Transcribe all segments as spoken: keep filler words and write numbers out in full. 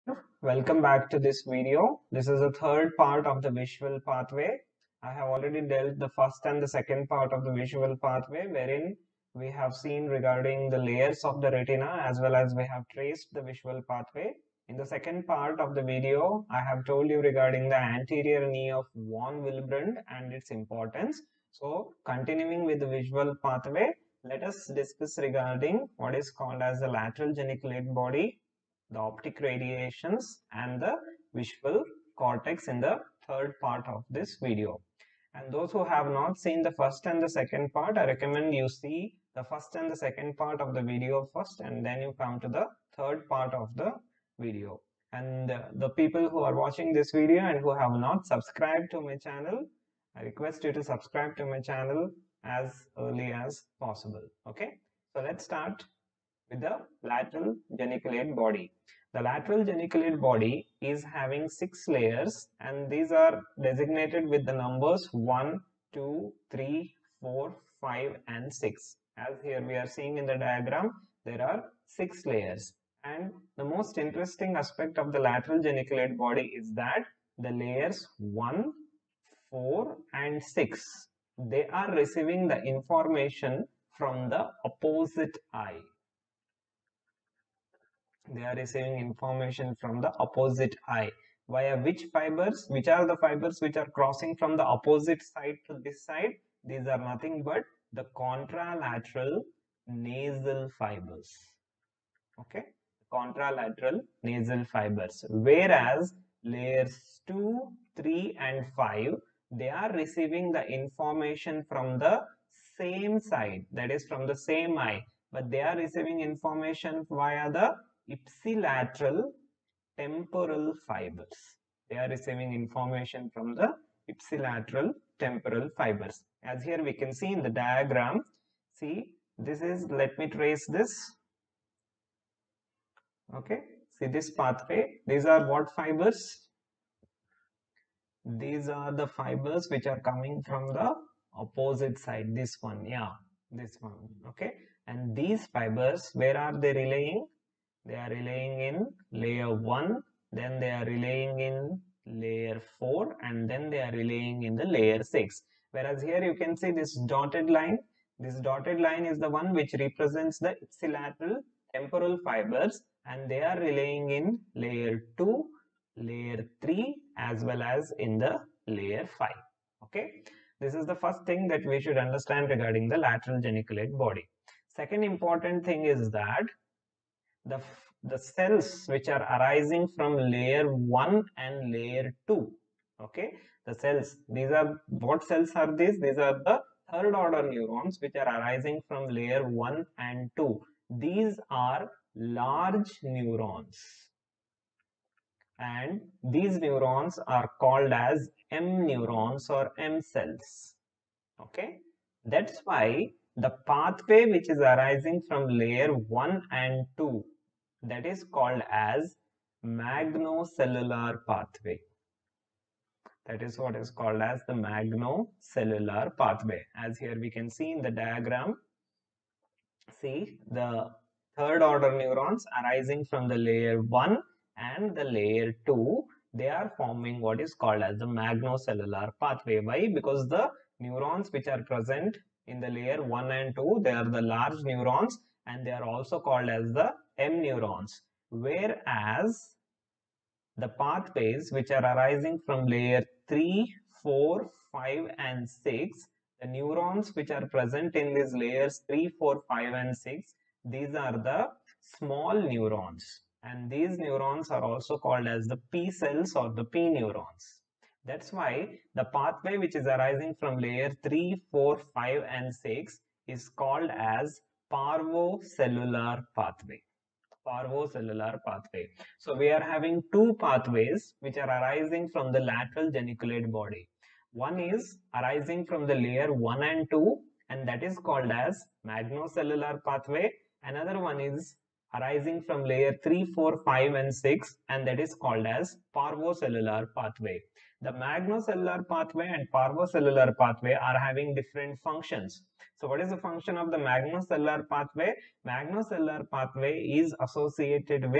Welcome back to this video. This is the third part of the visual pathway. I have already dealt the first and the second part of the visual pathway, wherein we have seen regarding the layers of the retina as well as we have traced the visual pathway. In the second part of the video, I have told you regarding the anterior knee of von Willebrand and its importance. So, continuing with the visual pathway, let us discuss regarding what is called as the lateral geniculate body, the optic radiations, and the visual cortex in the third part of this video. And those who have not seen the first and the second part, I recommend you see the first and the second part of the video first, and then you come to the third part of the video. And uh, the people who are watching this video and who have not subscribed to my channel, I request you to subscribe to my channel as early as possible. Okay, so let's start with the lateral geniculate body. The lateral geniculate body is having six layers, and these are designated with the numbers one, two, three, four, five, and six. As here we are seeing in the diagram, there are six layers. And the most interesting aspect of the lateral geniculate body is that the layers one, four, and six, they are receiving the information from the opposite eye. They are receiving information from the opposite eye via which fibers? Which are the fibers which are crossing from the opposite side to this side? These are nothing but the contralateral nasal fibers. Okay, contralateral nasal fibers. Whereas layers two, three, and five, they are receiving the information from the same side, that is from the same eye, but they are receiving information via the ipsilateral temporal fibers. They are receiving information from the ipsilateral temporal fibers. As here we can see in the diagram, see this is, let me trace this. Okay, see this pathway, these are what fibers? These are the fibers which are coming from the opposite side, this one, yeah, this one. Okay, and these fibers, where are they relaying? They are relaying in layer one, then they are relaying in layer four, and then they are relaying in the layer six. Whereas here you can see this dotted line. This dotted line is the one which represents the ipsilateral temporal fibers, and they are relaying in layer two, layer three, as well as in the layer five. Okay, this is the first thing that we should understand regarding the lateral geniculate body. Second important thing is that the the cells which are arising from layer one and layer two, okay, the cells, these are what cells are these? These are the third order neurons which are arising from layer one and two. These are large neurons, and these neurons are called as M neurons or M cells. Okay, that's why the pathway which is arising from layer one and two, that is called as magnocellular pathway. That is what is called as the magnocellular pathway. As here we can see in the diagram, see the third order neurons arising from the layer one and the layer two, they are forming what is called as the magnocellular pathway. Why? Because the neurons which are present in the layer one and two, they are the large neurons, and they are also called as the M neurons. Whereas the pathways which are arising from layer three, four, five, and six, the neurons which are present in these layers three, four, five, and six, these are the small neurons, and these neurons are also called as the P cells or the P neurons. That's why the pathway which is arising from layer three, four, five, and six is called as parvocellular pathway. Parvocellular pathway. So we are having two pathways which are arising from the lateral geniculate body. One is arising from the layer one and two, and that is called as magnocellular pathway. Another one is arising from layer three, four, five, and six, and that is called as parvocellular pathway. The magnocellular pathway and parvocellular pathway are having different functions. So what is the function of the magnocellular pathway? Magnocellular pathway is associated with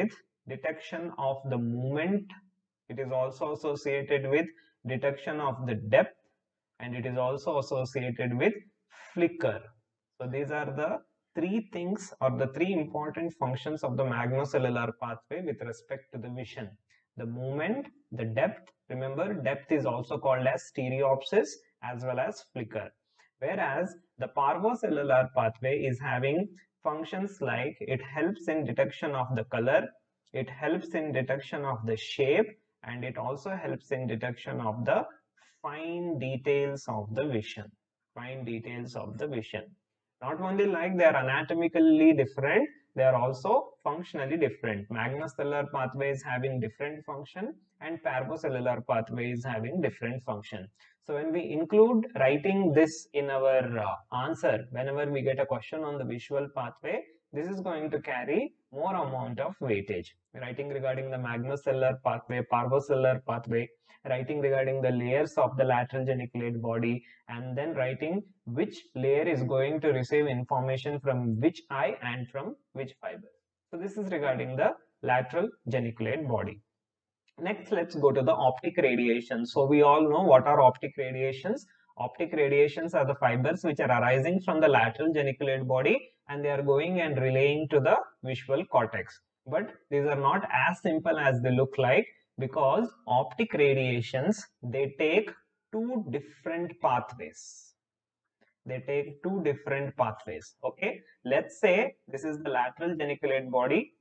detection of the movement. It is also associated with detection of the depth, and it is also associated with flicker. So these are the three things or the three important functions of the magnocellular pathway with respect to the vision. The movement, the depth, remember depth is also called as stereopsis as well as flicker. Whereas the parvocellular pathway is having functions like it helps in detection of the color, it helps in detection of the shape, and it also helps in detection of the fine details of the vision. Fine details of the vision. Not only like they are anatomically different, they are also functionally different. Magnocellular pathway is having different function and parvocellular pathway is having different function. So when we include writing this in our uh, answer, whenever we get a question on the visual pathway, this is going to carry more amount of weightage. Writing regarding the magnocellular pathway, parvocellular pathway, writing regarding the layers of the lateral geniculate body, and then writing which layer is going to receive information from which eye and from which fiber. So this is regarding the lateral geniculate body. Next, let's go to the optic radiations. So we all know what are optic radiations. Optic radiations are the fibers which are arising from the lateral geniculate body and they are going and relaying to the visual cortex. But these are not as simple as they look like, because optic radiations, they take two different pathways. They take two different pathways. Okay, let's say this is the lateral geniculate body,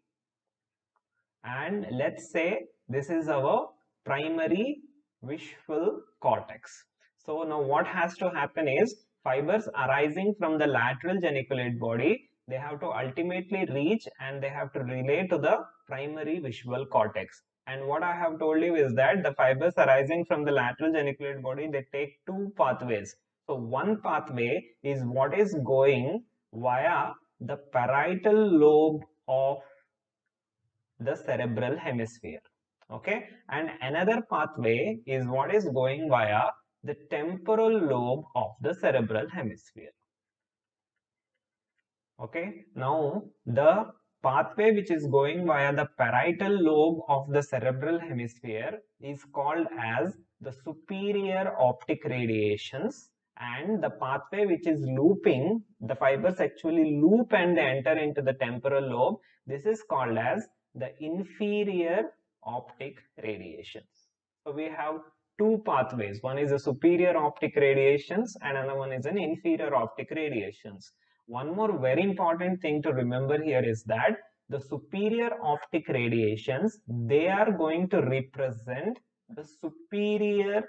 and let's say this is our primary visual cortex. So now what has to happen is, fibers arising from the lateral geniculate body, they have to ultimately reach and they have to relay to the primary visual cortex. And what I have told you is that the fibers arising from the lateral geniculate body, they take two pathways. So one pathway is what is going via the parietal lobe of the cerebral hemisphere. Okay, and another pathway is what is going via the temporal lobe of the cerebral hemisphere. Okay, now the pathway which is going via the parietal lobe of the cerebral hemisphere is called as the superior optic radiations, and the pathway which is looping, the fibers actually loop and they enter into the temporal lobe, this is called as the inferior optic radiations. So we have two pathways. One is the superior optic radiations and another one is an inferior optic radiations. One more very important thing to remember here is that the superior optic radiations, they are going to represent the superior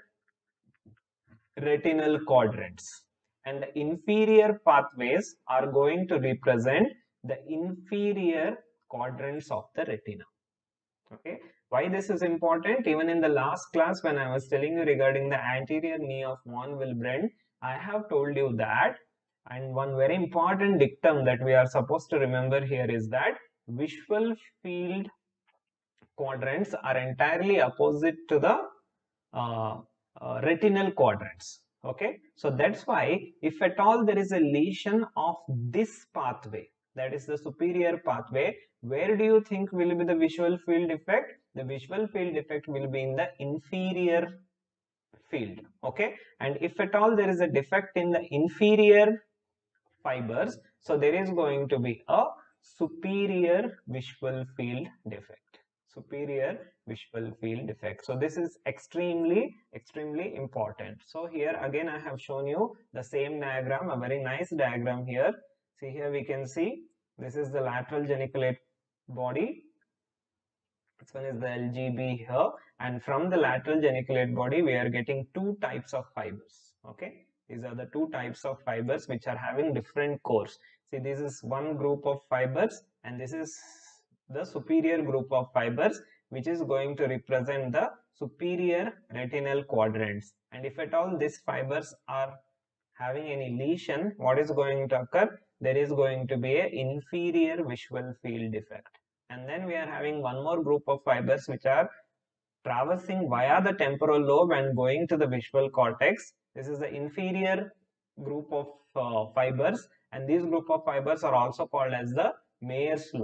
retinal quadrants, and the inferior pathways are going to represent the inferior quadrants of the retina. Okay, why this is important? Even in the last class when I was telling you regarding the anterior knee of von Willebrand, I have told you that, and one very important dictum that we are supposed to remember here is that visual field quadrants are entirely opposite to the uh, uh, retinal quadrants. Okay, so that's why if at all there is a lesion of this pathway, that is the superior pathway, where do you think will be the visual field defect? The visual field defect will be in the inferior field. Okay, and if at all there is a defect in the inferior fibers, so there is going to be a superior visual field defect. Superior visual field defect. So this is extremely, extremely important. So here again I have shown you the same diagram, a very nice diagram here. See, here we can see this is the lateral geniculate body. This one is the L G B here, and from the lateral geniculate body we are getting two types of fibers. Okay, these are the two types of fibers which are having different cores. See, this is one group of fibers and this is the superior group of fibers which is going to represent the superior retinal quadrants. And if at all these fibers are having any lesion, what is going to occur? There is going to be an inferior visual field defect. And then we are having one more group of fibers which are traversing via the temporal lobe and going to the visual cortex. This is the inferior group of uh, fibers, and these group of fibers are also called as the Mayer's loop.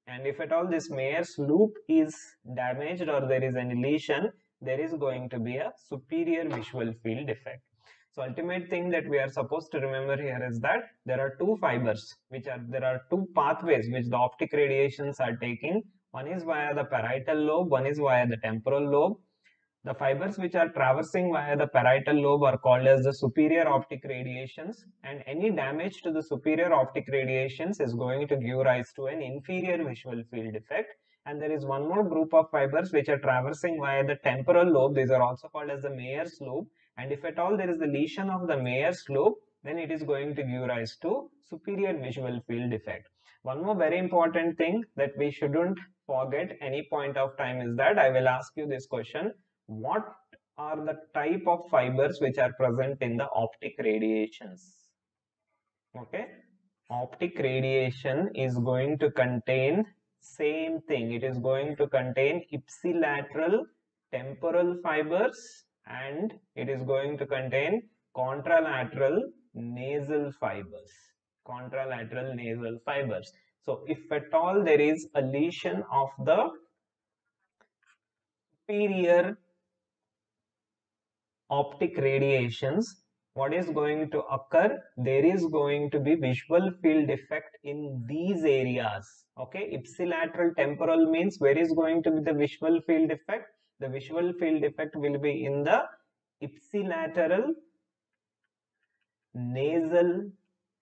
And if at all this Mayer's loop is damaged or there is any lesion, there is going to be a superior visual field defect. So ultimate thing that we are supposed to remember here is that there are two fibers, which are there are two pathways which the optic radiations are taking. One is via the parietal lobe, one is via the temporal lobe. The fibers which are traversing via the parietal lobe are called as the superior optic radiations, and any damage to the superior optic radiations is going to give rise to an inferior visual field defect. And there is one more group of fibers which are traversing via the temporal lobe. These are also called as the Mayer's loop, and if at all there is the lesion of the Mayer's loop, then it is going to give rise to superior visual field defect. One more very important thing that we shouldn't forget any point of time is that I will ask you this question: what are the type of fibers which are present in the optic radiations? Okay, optic radiation is going to contain same thing. It is going to contain ipsilateral temporal fibers, and it is going to contain contralateral nasal fibers. Contralateral nasal fibers. So if at all there is a lesion of the superior optic radiations, what is going to occur? There is going to be visual field defect in these areas. Okay, ipsilateral temporal means where is going to be the visual field defect? The visual field defect will be in the ipsilateral nasal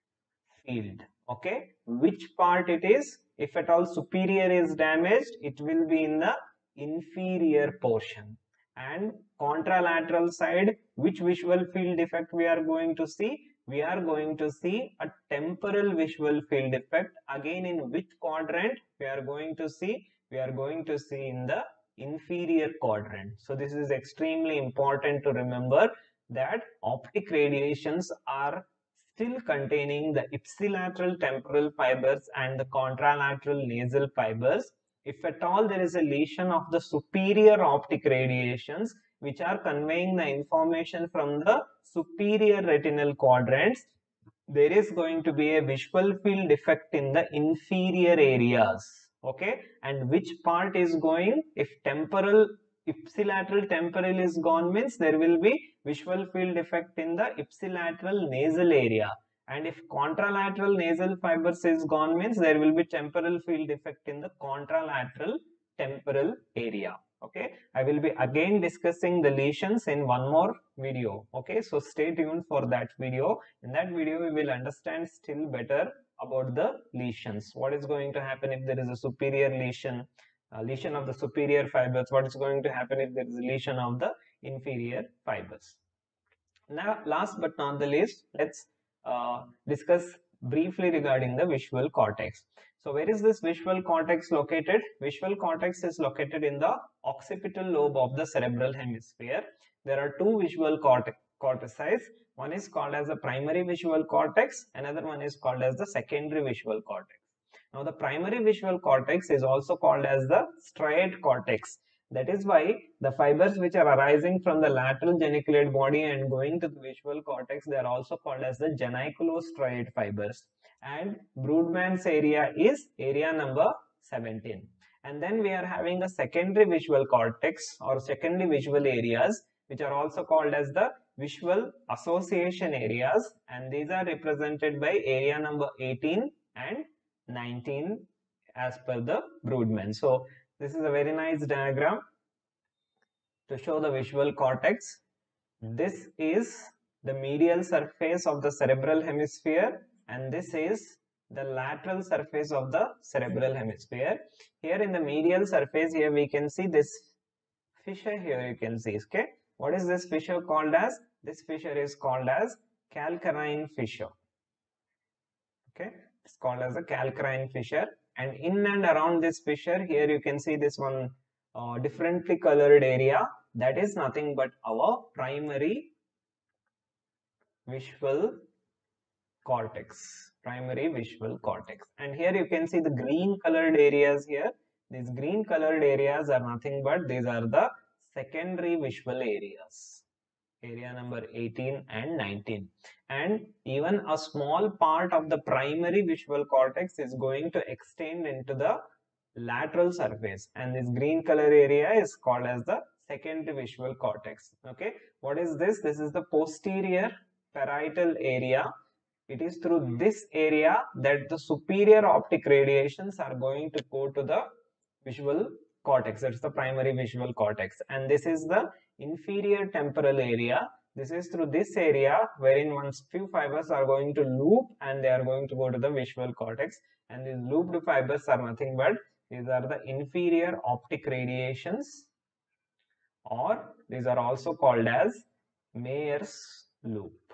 field. Okay, which part it is? If at all superior is damaged, it will be in the inferior portion. And contralateral side, which visual field defect we are going to see? We are going to see a temporal visual field defect. Again, in which quadrant we are going to see? We are going to see in the inferior quadrant. So this is extremely important to remember, that optic radiations are still containing the ipsilateral temporal fibers and the contralateral nasal fibers. If at all there is a lesion of the superior optic radiations which are conveying the information from the superior retinal quadrants, there is going to be a visual field defect in the inferior areas. Okay, and which part is going? If temporal ipsilateral temporal is gone, means there will be visual field defect in the ipsilateral nasal area. And if contralateral nasal fibers is gone, means there will be temporal field defect in the contralateral temporal area. Okay, I will be again discussing the lesions in one more video. Okay, so stay tuned for that video. In that video we will understand still better about the lesions. What is going to happen if there is a superior lesion, uh, lesion of the superior fibers? What is going to happen if there is a lesion of the inferior fibers? Now, last but not the least, let's uh, discuss briefly regarding the visual cortex. So where is this visual cortex located? Visual cortex is located in the occipital lobe of the cerebral hemisphere. There are two visual cortex cortices. One is called as the primary visual cortex, another one is called as the secondary visual cortex. Now the primary visual cortex is also called as the striate cortex. That is why the fibers which are arising from the lateral geniculate body and going to the visual cortex, they are also called as the geniculostriate fibers. And Brodmann's area is area number seventeen. And then we are having a secondary visual cortex or secondary visual areas, which are also called as the visual association areas, and these are represented by area number eighteen and nineteen as per the Brodmann. So this is a very nice diagram to show the visual cortex. This is the medial surface of the cerebral hemisphere, and this is the lateral surface of the cerebral hemisphere. Here in the medial surface, here we can see this fissure. Here you can see, okay, what is this fissure called as? This fissure is called as calcarine fissure. Okay, it's called as a calcarine fissure. And in and around this fissure, here you can see this one uh, differently colored area. That is nothing but our primary visual cortex. Primary visual cortex. And here you can see the green colored areas here. These green colored areas are nothing but these are the secondary visual areas. Area number eighteen and nineteen. And even a small part of the primary visual cortex is going to extend into the lateral surface, and this green color area is called as the second visual cortex. Okay, what is this? This is the posterior parietal area. It is through this area that the superior optic radiations are going to go to the visual cortex. That's the primary visual cortex. And this is the inferior temporal area. This is through this area wherein once few fibers are going to loop and they are going to go to the visual cortex. And these looped fibers are nothing but these are the inferior optic radiations, or these are also called as Mayer's loop.